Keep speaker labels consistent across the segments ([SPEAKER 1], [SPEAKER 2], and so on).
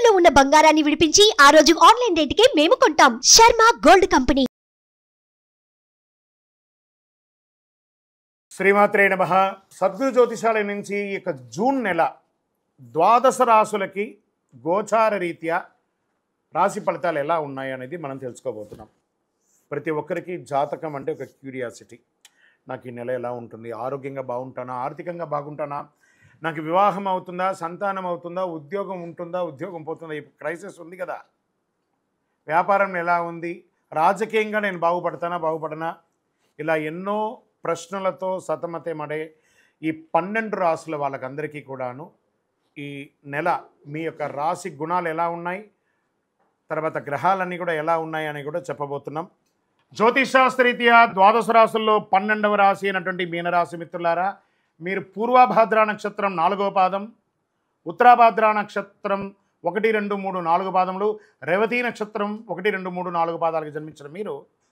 [SPEAKER 1] తాకట్టులో ఉన్న బంగారాన్ని విడిపించి ఆ రోజు ఆన్లైన్ రేటుకే మేము కొంటాం. Sharma gold company.
[SPEAKER 2] శ్రీమాత్రే నమః. సద్గురు జ్యోతిషాలయం నుంచి ఈ జూన్ నెల ద్వాదశ రాశులకి గోచార రీత్యా రాశి ఫలితాలు ఎలా ఉన్నాయి అనేది మనం తెలుసుకోబోతున్నాం. ప్రతి ఒక్కరికి జాతకం అంటే ఒక క్యూరియాసిటీ. నాకు ఈ నెల ఎలా ఉంటుంది, ఆరోగ్యంగా బాగుంటానా, ఆర్థికంగా బాగుంటానా, నాకు వివాహం అవుతుందా, సంతానం అవుతుందా, ఉద్యోగం ఉంటుందా, ఉద్యోగం పోతుందా, ఈ క్రైసిస్ ఉంది కదా, వ్యాపారం ఎలా ఉంది, రాజకీయంగా నేను బాగుపడనా, ఇలా ఎన్నో ప్రశ్నలతో సతమతమడే ఈ 12 రాశుల వాళ్ళకందరికీ కూడాను ఈ నెల మీ యొక్క రాశి గుణాలు ఎలా ఉన్నాయి, తర్వాత గ్రహాలన్నీ కూడా ఎలా ఉన్నాయి అని కూడా చెప్పబోతున్నాం. జ్యోతిషాస్త్రరీత్యా ద్వాదశ రాశుల్లో 12వ రాశి అయినటువంటి మీనరాశి మిత్రులారా, మీరు పూర్వభాద్ర నక్షత్రం 4వ పాదం, ఉత్తరాభాద్ర నక్షత్రం 1, 2, 3, 4 పాదములు, రేవతి నక్షత్రం 1, 2, 3, 4 పాదాలకు జన్మించిన మీరు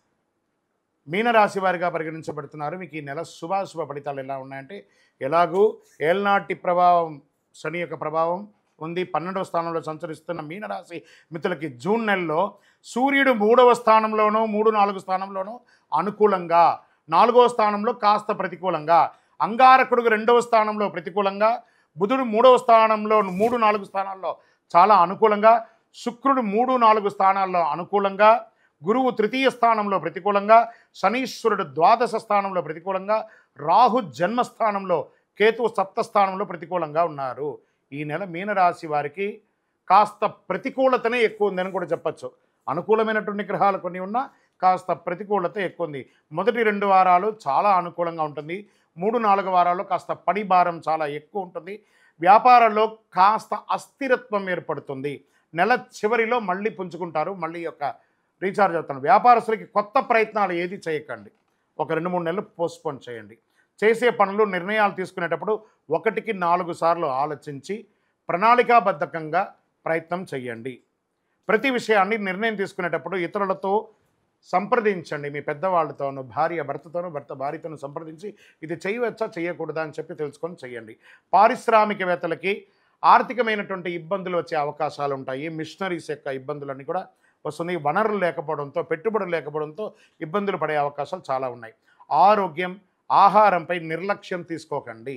[SPEAKER 2] మీనరాశి వారిగా పరిగణించబడుతున్నారు. మీకు ఈ నెల శుభాశుభ ఫలితాలు ఎలా ఉన్నాయంటే, ఎలాగూ ఏల్నాటి ప్రభావం, శని యొక్క ప్రభావం ఉంది. 12వ స్థానంలో సంచరిస్తున్న మీనరాశి మిత్రులకి జూన్ నెలలో సూర్యుడు 3వ స్థానంలోనూ 3, 4 స్థానంలోనూ అనుకూలంగా, 4వ స్థానంలో కాస్త ప్రతికూలంగా, అంగారకుడు 2వ స్థానంలో ప్రతికూలంగా, బుధుడు 3వ స్థానంలో 3, 4 స్థానాల్లో చాలా అనుకూలంగా, శుక్రుడు 3, 4 స్థానాల్లో అనుకూలంగా, గురువు 3వ స్థానంలో ప్రతికూలంగా, శనీశ్వరుడు ద్వాదశ స్థానంలో ప్రతికూలంగా, రాహు జన్మస్థానంలో, కేతు 7వ స్థానంలో ప్రతికూలంగా ఉన్నారు. ఈ నెల మీనరాశి వారికి కాస్త ప్రతికూలతనే ఎక్కువ ఉందని కూడా చెప్పచ్చు. అనుకూలమైనటువంటి గ్రహాలు కొన్ని ఉన్నా కాస్త ప్రతికూలత ఎక్కువ ఉంది. మొదటి 2 వారాలు చాలా అనుకూలంగా ఉంటుంది. 3, 4 వారాల్లో కాస్త పని భారం చాలా ఎక్కువ ఉంటుంది. వ్యాపారంలో కాస్త అస్థిరత్వం ఏర్పడుతుంది. నెల చివరిలో మళ్ళీ పుంజుకుంటారు, మళ్ళీ యొక్క రీఛార్జ్ అవుతాను. వ్యాపారస్తులకి కొత్త ప్రయత్నాలు ఏది చేయకండి. ఒక 2-3 నెలలు పోస్ట్పోన్ చేయండి. చేసే పనులు, నిర్ణయాలు తీసుకునేటప్పుడు 1కి 4 సార్లు ఆలోచించి ప్రణాళికాబద్ధకంగా ప్రయత్నం చేయండి. ప్రతి విషయాన్ని నిర్ణయం తీసుకునేటప్పుడు ఇతరులతో సంప్రదించండి. మీ పెద్దవాళ్ళతోనూ, భార్య భర్తతోనూ, భర్త భార్యతోనూ సంప్రదించి ఇది చేయవచ్చా చేయకూడదా అని చెప్పి తెలుసుకొని చేయండి. పారిశ్రామికవేత్తలకి ఆర్థికమైనటువంటి ఇబ్బందులు వచ్చే అవకాశాలు ఉంటాయి. మిషనరీస్ యొక్క ఇబ్బందులన్నీ కూడా వస్తుంది. వనరులు లేకపోవడంతో, పెట్టుబడులు లేకపోవడంతో ఇబ్బందులు పడే అవకాశాలు చాలా ఉన్నాయి. ఆరోగ్యం, ఆహారంపై నిర్లక్ష్యం తీసుకోకండి.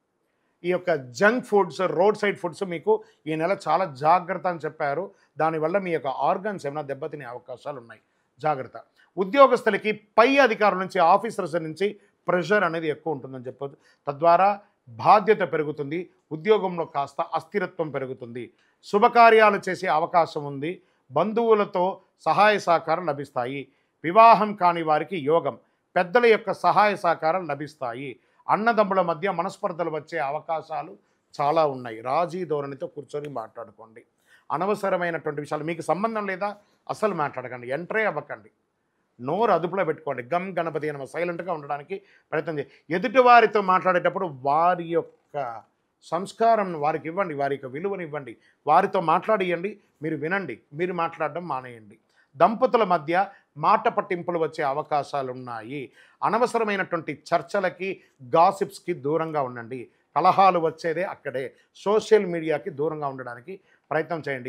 [SPEAKER 2] ఈ యొక్క junk foods, road side foods మీకు ఈ నెల చాలా జాగ్రత్త అని చెప్పారు. దానివల్ల మీ యొక్క ఆర్గన్స్ ఏమైనా దెబ్బతినే అవకాశాలు ఉన్నాయి, జాగ్రత్త. ఉద్యోగస్తులకి పై అధికారుల నుంచి, ఆఫీసర్స్ నుంచి ప్రెషర్ అనేది ఎక్కువ ఉంటుందని చెప్పొచ్చు. తద్వారా బాధ్యత పెరుగుతుంది, ఉద్యోగంలో కాస్త అస్థిరత్వం పెరుగుతుంది. శుభకార్యాలు చేసే అవకాశం ఉంది. బంధువులతో సహాయ సహకారం లభిస్తాయి. వివాహం కాని వారికి యోగం, పెద్దల యొక్క సహాయ సహకారాలు లభిస్తాయి. అన్నదమ్ముల మధ్య మనస్పర్ధలు వచ్చే అవకాశాలు చాలా ఉన్నాయి. రాజీ ధోరణితో కూర్చొని మాట్లాడుకోండి. అనవసరమైనటువంటి విషయాలు, మీకు సంబంధం లేదా అసలు మాట్లాడకండి, ఎంట్రే అవ్వకండి. నోరు అదుపులో పెట్టుకోండి. గమ్ గణపతి అని సైలెంట్గా ఉండడానికి ప్రయత్నం చేయండి. ఎదుటి వారితో మాట్లాడేటప్పుడు వారి యొక్క సంస్కారం వారికి ఇవ్వండి, వారి యొక్క విలువని ఇవ్వండి. వారితో మాట్లాడియండి, మీరు వినండి, మీరు మాట్లాడడం మానేయండి. దంపతుల మధ్య మాట పట్టింపులు వచ్చే అవకాశాలు ఉన్నాయి. అనవసరమైనటువంటి చర్చలకి, గాసిప్స్కి దూరంగా ఉండండి. కలహాలు వచ్చేదే అక్కడే. సోషల్ మీడియాకి దూరంగా ఉండడానికి ప్రయత్నం చేయండి.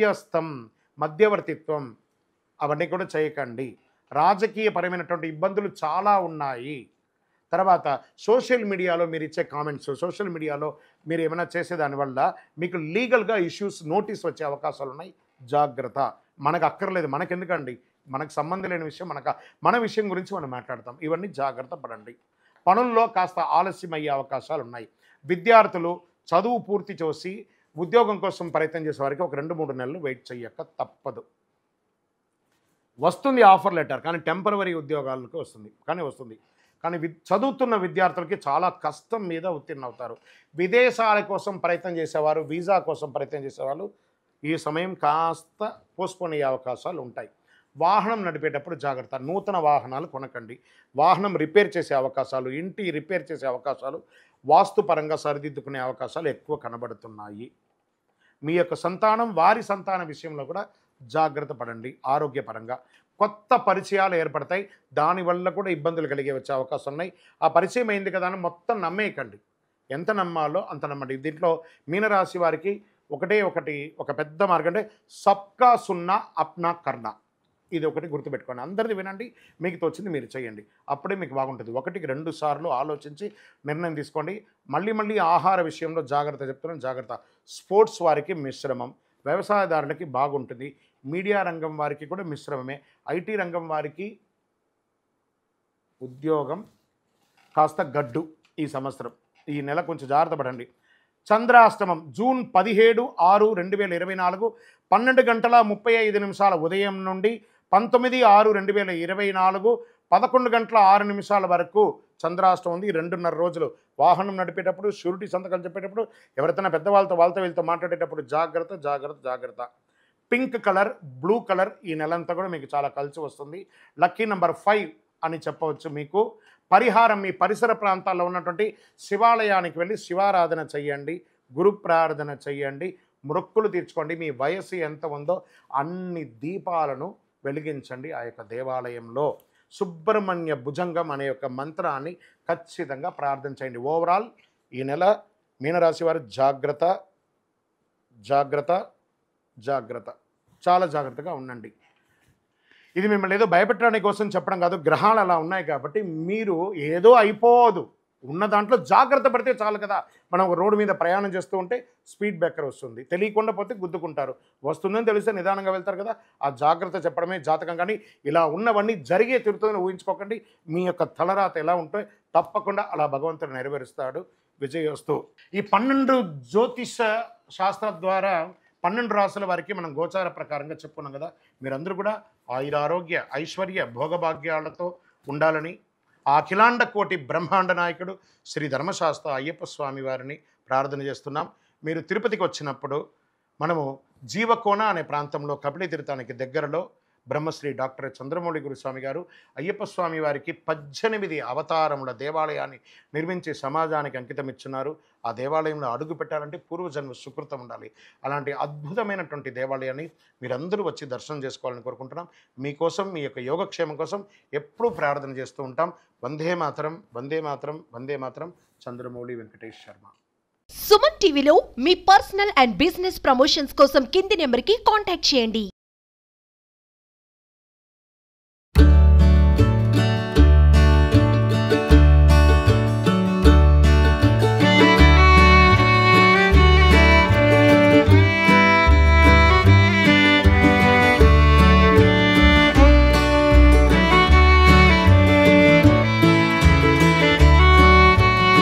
[SPEAKER 2] మధ్యవర్తిత్వం అవన్నీ కూడా చేయకండి. రాజకీయపరమైనటువంటి ఇబ్బందులు చాలా ఉన్నాయి. తర్వాత సోషల్ మీడియాలో మీరు ఇచ్చే కామెంట్స్, సోషల్ మీడియాలో మీరు ఏమైనా చేసేదానివల్ల మీకు లీగల్గా ఇష్యూస్, నోటీస్ వచ్చే అవకాశాలు ఉన్నాయి. జాగ్రత్త. మనకు అక్కర్లేదు, మనకెందుకండి, మనకు సంబంధం లేని విషయం, మన విషయం గురించి మనం మాట్లాడతాం. ఇవన్నీ జాగ్రత్త పడండి. పనుల్లో కాస్త ఆలస్యం అయ్యే అవకాశాలు ఉన్నాయి. విద్యార్థులు చదువు పూర్తి చేసి ఉద్యోగం కోసం ప్రయత్నం చేసే వారికి ఒక 2-3 నెలలు వెయిట్ చేయక తప్పదు. వస్తుంది ఆఫర్ లెటర్, కానీ టెంపరవరీ ఉద్యోగాలకు వస్తుంది. కానీ చదువుతున్న విద్యార్థులకి చాలా కష్టం మీద ఉత్తీర్ణ అవుతారు. విదేశాల కోసం ప్రయత్నం చేసేవారు, వీసా కోసం ప్రయత్నం చేసేవాళ్ళు ఈ సమయం కాస్త పోస్ట్పోన్ అయ్యే అవకాశాలు ఉంటాయి. వాహనం నడిపేటప్పుడు జాగ్రత్త. నూతన వాహనాలు కొనకండి. వాహనం రిపేర్ చేసే అవకాశాలు, ఇంటి రిపేర్ చేసే అవకాశాలు, వాస్తుపరంగా సరిదిద్దుకునే అవకాశాలు ఎక్కువ కనబడుతున్నాయి. మీ యొక్క సంతానం, వారి సంతాన విషయంలో కూడా జాగ్రత్త పడండి. ఆరోగ్యపరంగా కొత్త పరిచయాలు ఏర్పడతాయి, దానివల్ల కూడా ఇబ్బందులు కలిగే వచ్చే అవకాశం ఉన్నాయి. ఆ పరిచయం అయింది కదా అని మొత్తం నమ్మేయకండి. ఎంత నమ్మాలో అంత నమ్మండి. దీంట్లో మీనరాశి వారికి ఒకటే ఒక పెద్ద మార్గం అంటే సబ్కా సున్నా అప్నా కర్ణ. ఇది ఒకటి గుర్తుపెట్టుకోండి. అందరిది వినండి, మీకు తోచింది మీరు చేయండి. అప్పుడే మీకు బాగుంటుంది. 1-2 సార్లు ఆలోచించి నిర్ణయం తీసుకోండి. మళ్ళీ ఆహార విషయంలో జాగ్రత్త చెప్తున్నాను, జాగ్రత్త. స్పోర్ట్స్ వారికి మిశ్రమం, వ్యవసాయదారులకి బాగుంటుంది, మీడియా రంగం వారికి కూడా మిశ్రమమే, ఐటీ రంగం వారికి ఉద్యోగం కాస్త గడ్డు ఈ సంవత్సరం. ఈ నెల కొంచెం జాగ్రత్త పడండి. చంద్రాష్టమం జూన్ 17/6/2024 12:35 ఉదయం నుండి 19/6/2024 11:06 వరకు చంద్రాష్టమం ఉంది. 2.5 రోజులు. వాహనం నడిపేటప్పుడు, షూరిటీ సంతకాలు చెప్పేటప్పుడు, ఎవరైనా పెద్దవాళ్ళతో వీళ్ళతో మాట్లాడేటప్పుడు జాగ్రత్త. పింక్ కలర్, బ్లూ కలర్ ఈ నెలంతా కూడా మీకు చాలా కలిసి వస్తుంది. లక్కీ నెంబర్ 5 అని చెప్పవచ్చు. మీకు పరిహారం, మీ పరిసర ప్రాంతాల్లో ఉన్నటువంటి శివాలయానికి వెళ్ళి శివారాధన చెయ్యండి, గురు ప్రార్థన చెయ్యండి, మొక్కులు తీర్చుకోండి. మీ వయస్సు ఎంత ఉందో అన్ని దీపాలను వెలిగించండి ఆ యొక్క దేవాలయంలో. సుబ్రహ్మణ్య భుజంగం అనే యొక్క మంత్రాన్ని ఖచ్చితంగా ప్రార్థన చేయండి. ఓవరాల్ ఈ నెల మీనరాశి వారు జాగ్రత్త, చాలా జాగ్రత్తగా ఉండండి. ఇది మిమ్మల్ని ఏదో భయపెట్టడానికి కోసం చెప్పడం కాదు. గ్రహాలు అలా ఉన్నాయి కాబట్టి మీరు ఏదో అయిపోదు, ఉన్న దాంట్లో జాగ్రత్త పడితే చాలు కదా. మనం ఒక రోడ్డు మీద ప్రయాణం చేస్తూ ఉంటే స్పీడ్ బ్రేకర్ వస్తుంది, తెలియకుండా పోతే గుద్దుకుంటారు. వస్తుందని తెలిస్తే నిదానంగా వెళ్తారు కదా. ఆ జాగ్రత్త చెప్పడమే జాతకం. కానీ ఇలా ఉన్నవన్నీ జరిగే తిరుగుతుందని ఊహించుకోకండి. మీ యొక్క తలరాత ఎలా ఉంటే తప్పకుండా అలా భగవంతుడు నెరవేరుస్తాడు. విజయోస్తు. ఈ 12 జ్యోతిష శాస్త్రం ద్వారా 12 రాసుల వారికి మనం గోచార ప్రకారంగా చెప్పుకున్నాం కదా. మీరందరూ కూడా ఆయురారోగ్య ఐశ్వర్య భోగభాగ్యాలతో ఉండాలని ఆ అఖిలాండ కోటి బ్రహ్మాండ నాయకుడు శ్రీ ధర్మశాస్త్ర అయ్యప్ప స్వామి వారిని ప్రార్థన చేస్తున్నాం. మీరు తిరుపతికి వచ్చినప్పుడు మనము జీవకోన అనే ప్రాంతంలో కపిలి తీర్థానికి దగ్గరలో బ్రహ్మశ్రీ డాక్టర్ చంద్రమౌళి గురుస్వామి గారు అయ్యప్ప స్వామి వారికి 18 అవతారముల దేవాలయాన్ని నిర్మించి సమాజానికి అంకితం ఇచ్చున్నారు. ఆ దేవాలయంలో అడుగు పెట్టాలంటే పూర్వజన్మ సుకృతం ఉండాలి. అలాంటి అద్భుతమైనటువంటి దేవాలయాన్ని మీరందరూ వచ్చి దర్శనం చేసుకోవాలని కోరుకుంటున్నాం. మీకోసం, మీ యొక్క యోగక్షేమం కోసం ఎప్పుడూ ప్రార్థన చేస్తూ ఉంటాం. వందే మాతరం. చంద్రమౌళి వెంకటేష్ శర్మ.
[SPEAKER 1] సుమన్ టీవీలో మీ పర్సనల్ అండ్ బిజినెస్ ప్రమోషన్స్ కోసం కింది నెంబర్కి కాంటాక్ట్ చేయండి.